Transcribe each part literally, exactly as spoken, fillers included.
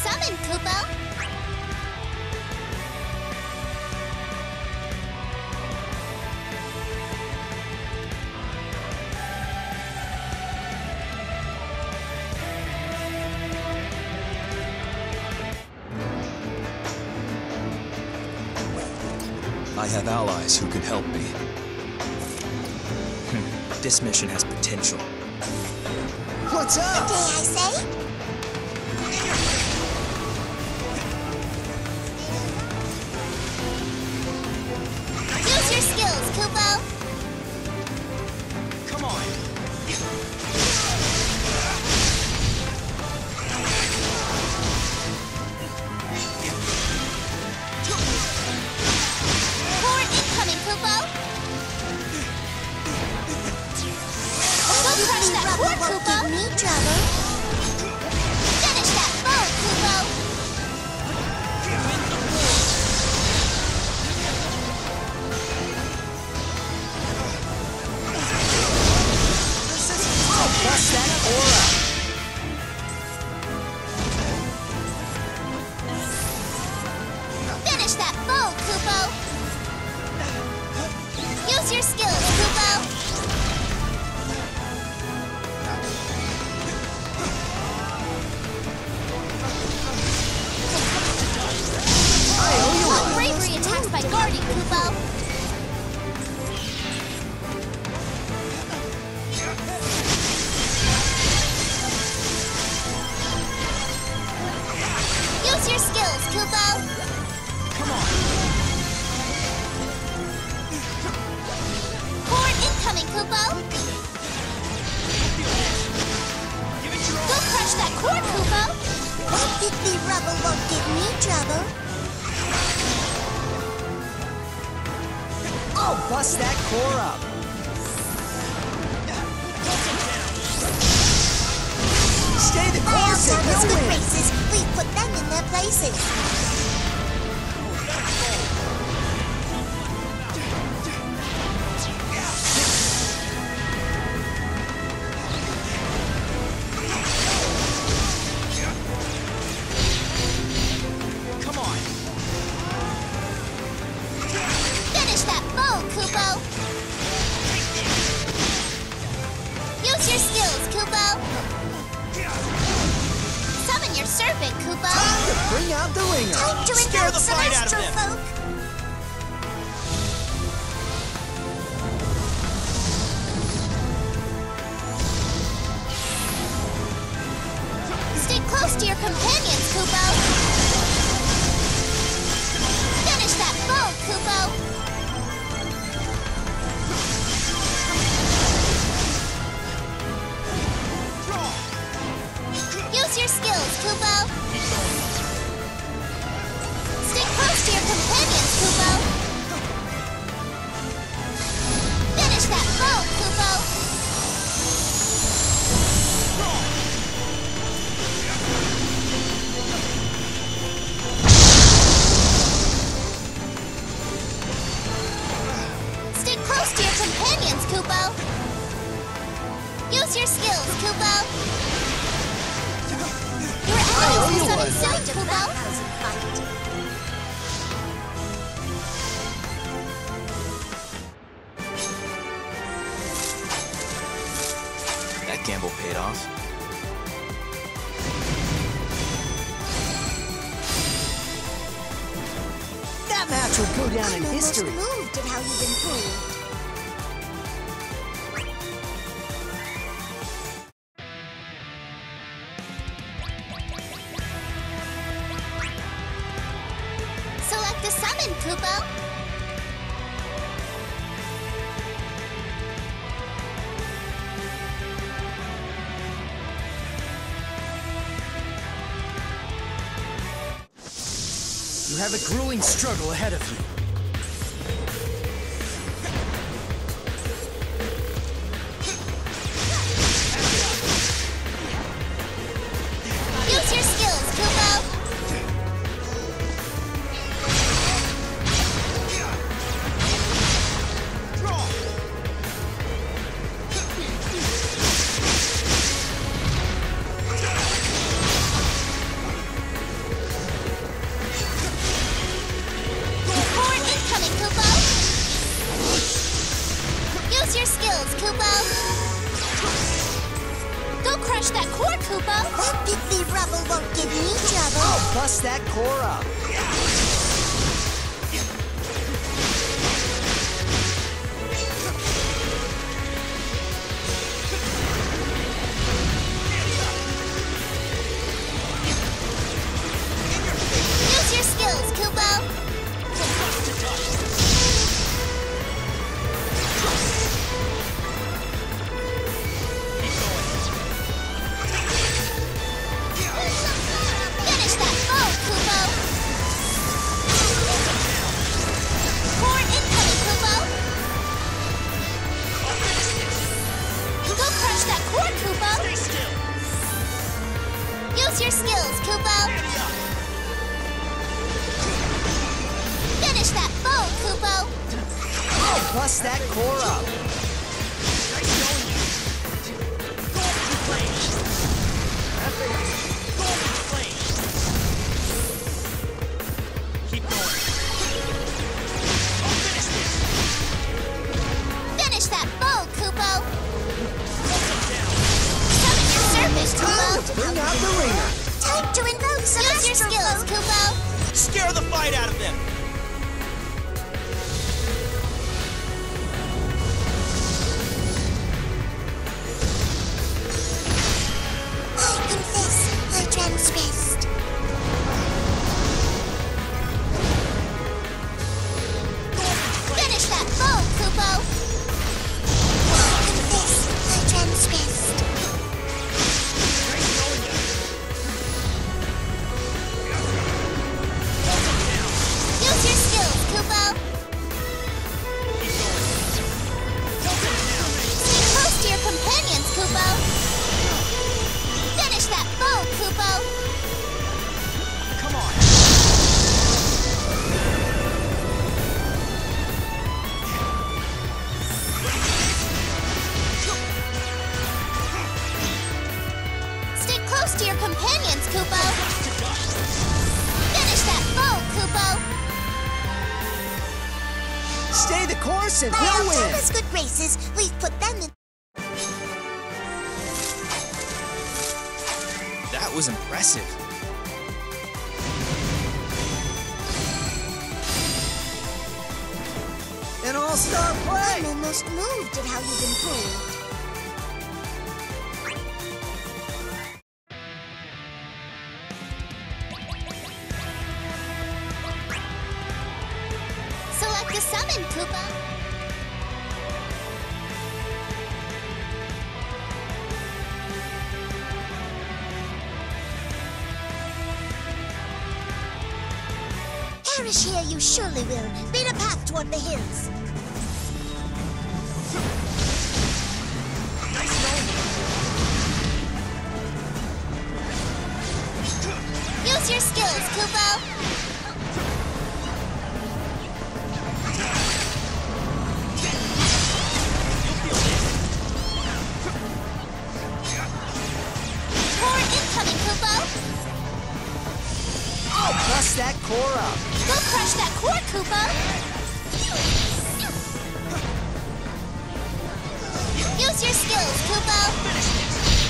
summon, Kupo! I have allies who can help me. This mission has potential. What's up? Did I say? Use your skills, Kupo! Come on! Core incoming, Kupo! Go crush that core, Kupo! Give me trouble. Finish that foe, Kupo! Bust that aura! Finish that foe, Kupo! Use your skills, Kupo! I owe you What one! bravery attacks by guarding, Kupo! Use your skills, Kupo! Come on! Core incoming, Kupo! Go crush that core, Kupo! That thickly rubble won't give me trouble. I'll bust that core up! Stay the course and Circles you'll with win! races, we put them in their places. Come on! Finish that foe, Kupo! Use your skills, Kupo! Summon your serpent, Kupo! Time to bring out the ringer! Time to Scare invoke the some fight out of astro them! folk! Stay close to your companions, Kupo! Finish that foe, Kupo! Use your skills, Kupo! Stay close to your companions, Kupo! Finish that foe, Kupo! Stay close to your companions, Kupo! Use your skills, Kupo! Your enemies will summon soon, Kupo! That gamble paid off. That match will go down in I'm almost history! moved at how you've improved. Select a summon, Kupo! You have a grueling struggle ahead of you. Use your skills, Kupo! Use your skills, Kupo! Go crush that core, Kupo! That piddly rubble won't give me trouble! I'll bust that core up! Use your skills, Kupo! Finish that foe, Kupo! Core incoming, Kupo! Go crush that core, Kupo! Use your skills, Kupo! Finish that foe, Kupo! I'll bust that core up! Finish that foe, Kupo! Summon your surface, Kupo! Bring out the ringer! Time to invoke some Use your skills, Kupo! Scare the fight out of them! I confess, I transgressed. Finish that foe, Kupo! I confess, I transgressed. Use your skills, Kupo! Stay close to your companions, Kupo! Finish that foe, Kupo! Come on! Stay close to your companions, Kupo! Finish that foe, Kupo! Stay the course and By we'll win! Altaba's good graces, we've put them in. That was impressive. An all-star play! I'm almost moved at how you've improved. Select a summon, Koopa. Perish here you surely will. Lead a path toward the hills. Use your skills, Kupo! Core incoming, Kupo! I'll bust that core up! Go crush that core, Kupo! Use your skills, Kupo!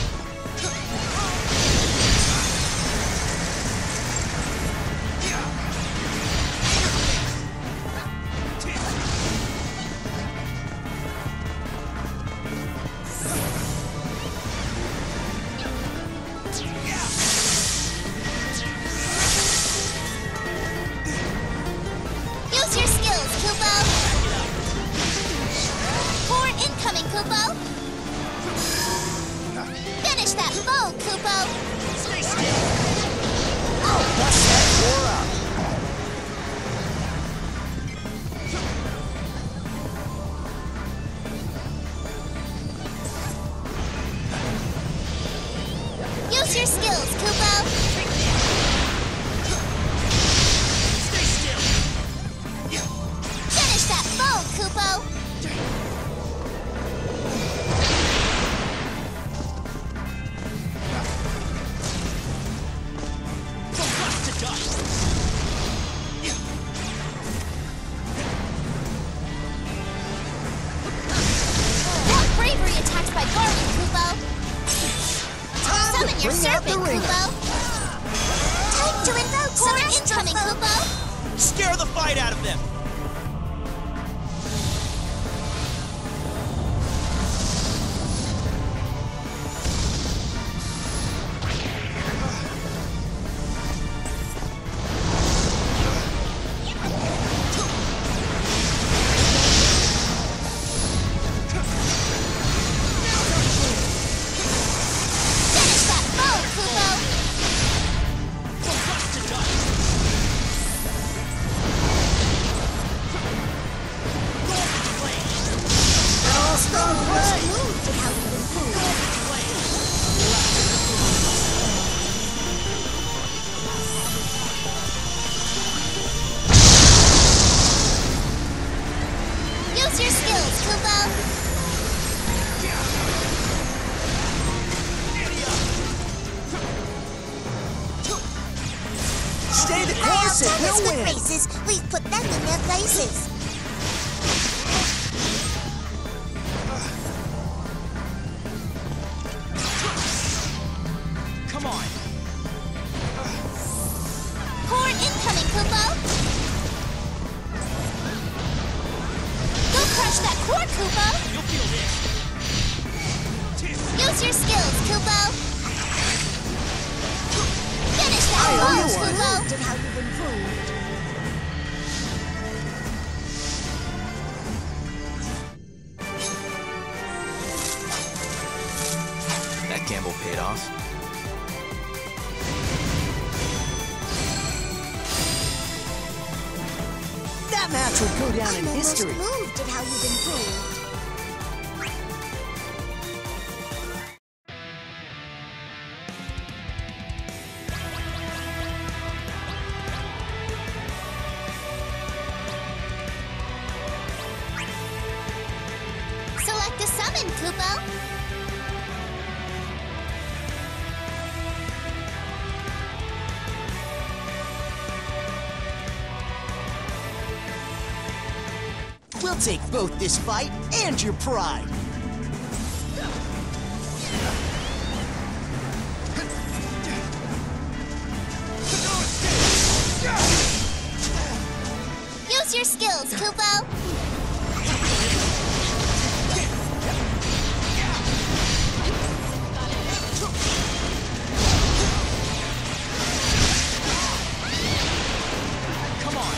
Use your skills, Kupo! Core incoming, Kupo! Finish that foe, Kupo! Stay still! I'll bust that core up! Use your skills, Kupo! Stay still! Finish that foe, Kupo! your Bring out the serpent, ringer. Kupo. Time to invoke some incoming, Kupo. Scare the fight out of them! Finish that foe, Kupo. An all-star play! Moved at how you improve. Use your skills, Kupo. Stay the I'll course tell and us we'll with win! races. We've put them in their places. Come on! Core incoming, Kupo. Go crush that core, Kupo. You'll feel this! Use your skills, Kupo. Finish I that owe foe, you one. Kupo. At how you've improved. That gamble paid off. That match will go down in I'm almost history. moved at how you've improved. Select a summon, Kupo. We'll take both this fight and your pride. Use your skills, Kupo. Come on!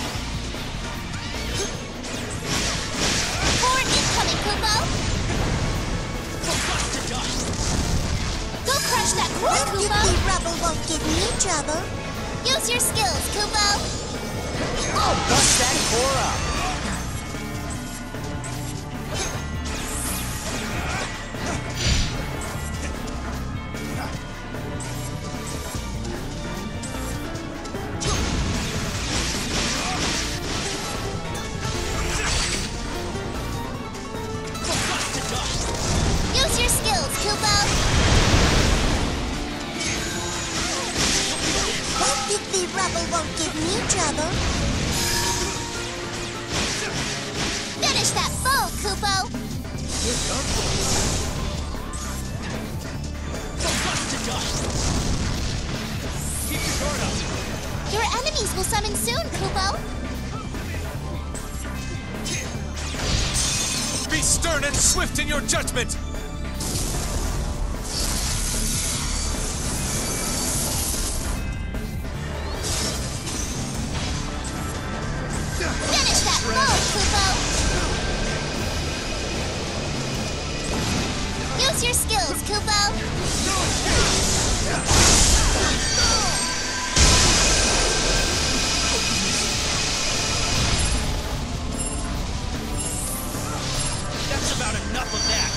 Core incoming, Kupo. Crush to dust! Go crush that core, Kupo. Rubble won't give me trouble. Use your skills, Kupo. I'll bust that core up. Crush to dust! Use your skills, Kupo. Hope the rubble won't give me trouble. Finish that foe, Kupo. Crush to dust! Keep your guard up! Your enemies will summon soon, Kupo. Be stern and swift in your judgment! Finish that foe, Kupo. Use your skills, Kupo. That's about enough of that!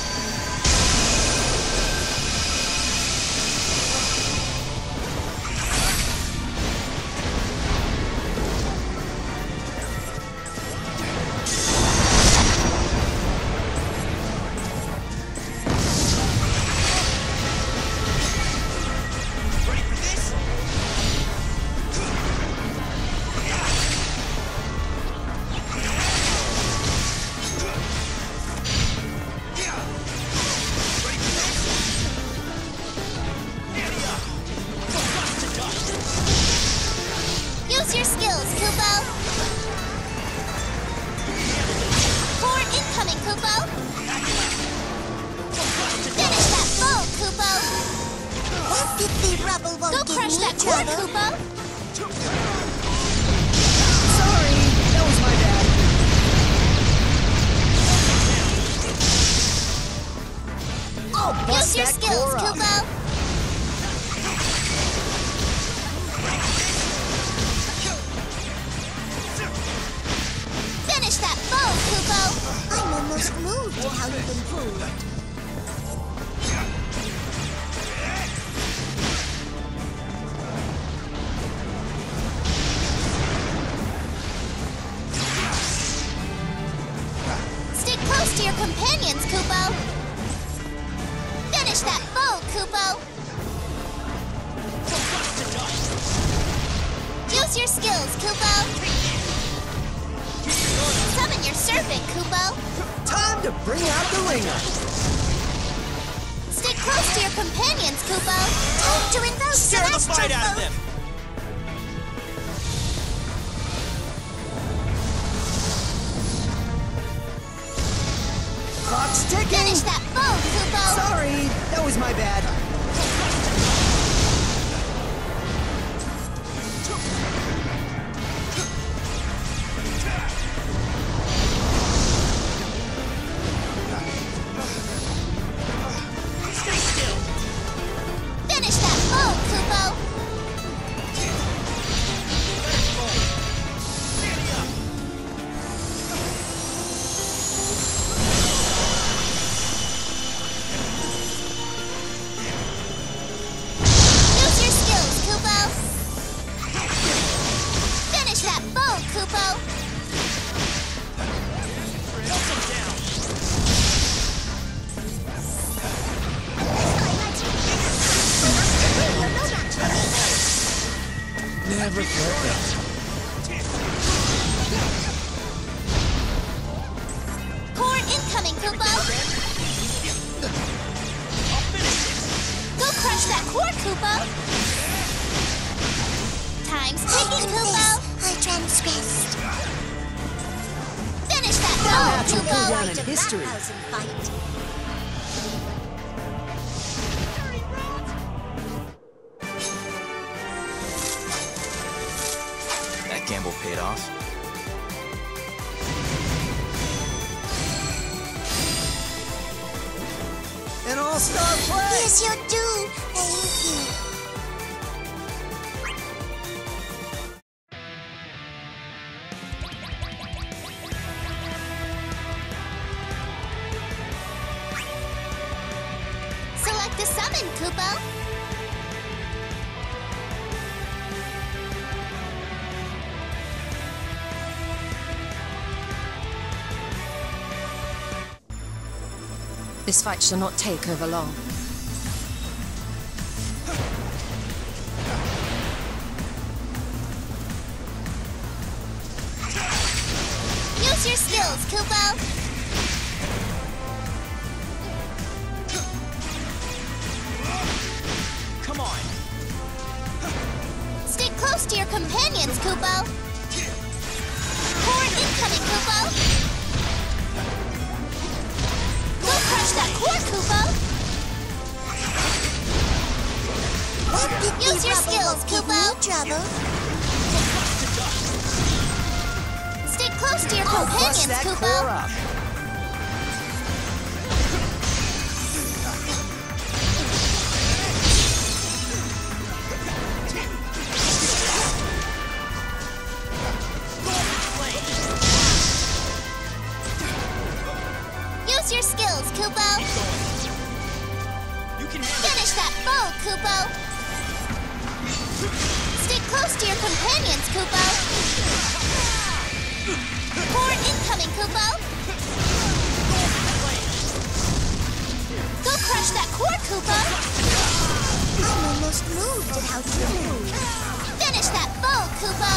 rubble won't Go give crush me that cord, trouble. Koopo! Sorry, that was my bad. I'll bust Use your that skills, core up. Koopo! Finish that foe, Koopo! I'm almost moved at how you've improved. Stick close to your companions, Koopo! Finish that foe, Koopo! Use your skills, Koopo! Summon your serpent, Koopo! Time to bring out the ringer. Stick close to your companions, Koopo! Time to invoke Scare the celestial fight out of foe. them! Clock's ticking. Finish that foe, Koopo! Sorry, that was my bad. Stay still! Finish that foe, Koopo! Giddy up! Use your skills, Koopo! Finish that foe, Koopo! Melt them down! Never perfect. Core incoming, Koopo! I'll finish this! Go crush that core, Koopo! Time's ticking, Koopo! I transgressed. Finish that Match foe, will go Koopo! down in history. Housing fight. That gamble paid off. An all-star play. Yes, you do. Thank you. Select the summon, Koopo! This fight shall not take over long. Use your skills, Koopo! Come on! Stick close to your companions, Koopo! Core incoming, Koopo! Go crush that core, Koopo! What did Use the your rubble skills, won't give Koopo. me trouble? Stick close to your I'll bust companions, that core Koopo! up. Use your skills, Koopo! You can handle Finish that foe, Koopo! Stick close to your companions, Koopo! Core incoming, Koopo! Go crush that core, Koopo! I'm almost moved at how you move. Finish that foe, Koopo!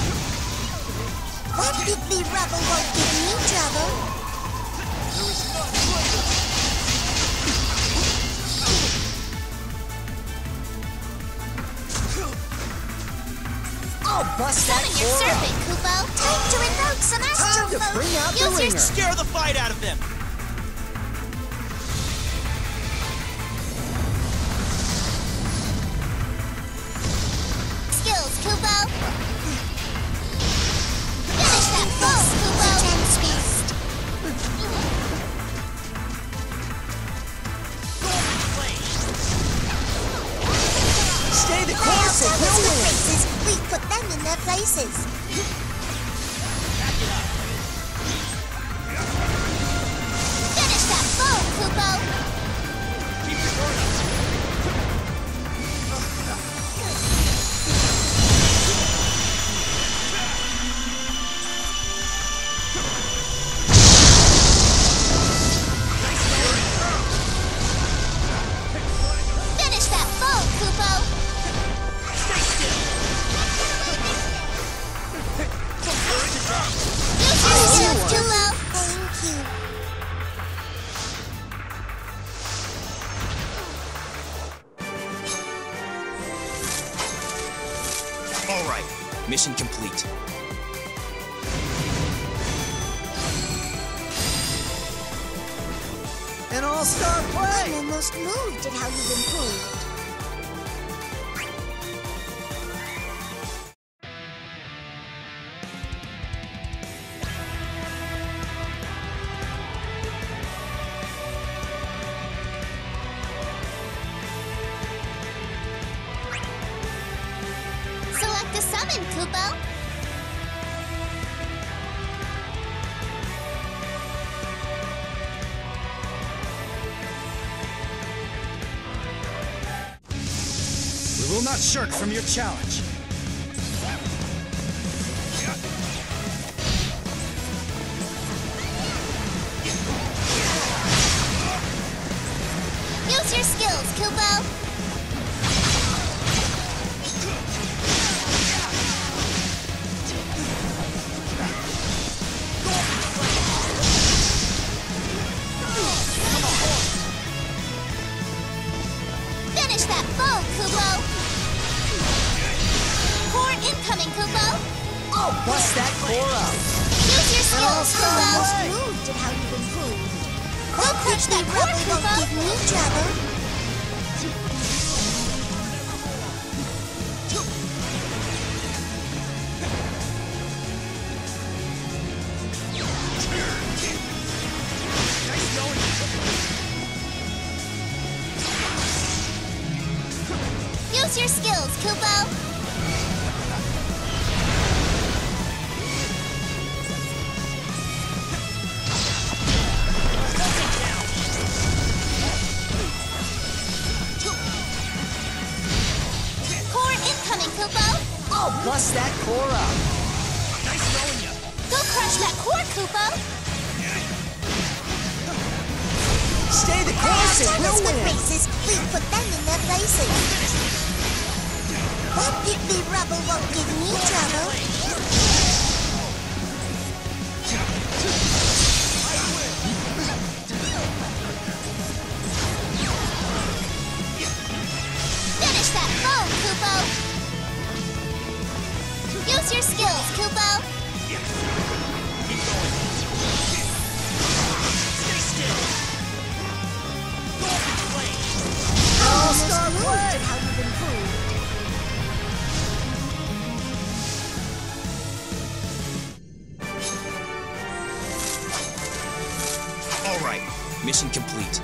What did the rubble won't give me trouble? I'll bust that Summon your core up. serpent, Koopo! Time to invoke some Time astral to foe. bring out the Use your ringer. Scare the fight out of them! in their places. Finish that foe, Kupo! Keep your guard up. Finish that foe, Kupo! Stay still. Use your skills, Kupo! Thank you. All right. Mission complete. An all-star play! I'm almost moved at how you've improved. Select a summon, Kupo! We will not shirk from your challenge. Use your skills, Kupo! Finish that foe, Kupo! Core incoming, Kupo! Oh, bust that core up! Use your skills, I'm Kupo! almost moved at how you've improved. Go crush that core, Rubble won't Kupo! give me trouble. Nice knowing you. Use your skills, Kupo! Core incoming, Kupo! Oh, bust that core up! Nice knowing you. Go crush that core, Kupo! Stay the course and After we'll this win! races, we put them in their places. That piddly rubble won't give me trouble. Finish that foe, Kupo! Use your skills, Kupo! Keep going. Stay still. Go for the flame. All-star Moved play! at how you've improved. All right. Mission complete.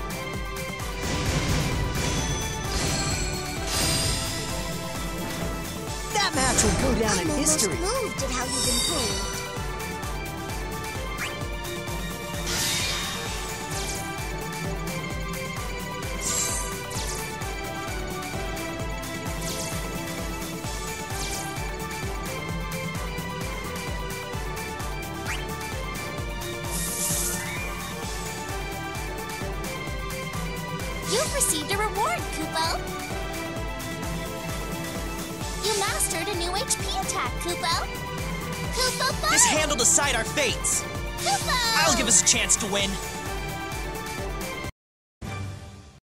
That match will go down in I'm almost history. moved at how you've improved. You've received a reward, Kupo! You mastered a new H P attack, Kupo! Kupo Buzz! This hand will decide our fates. Kupo! I'll give us a chance to win.